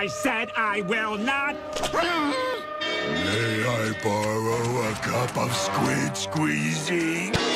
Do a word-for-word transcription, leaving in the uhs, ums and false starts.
I said I will not. May I borrow a cup of squid squeezy?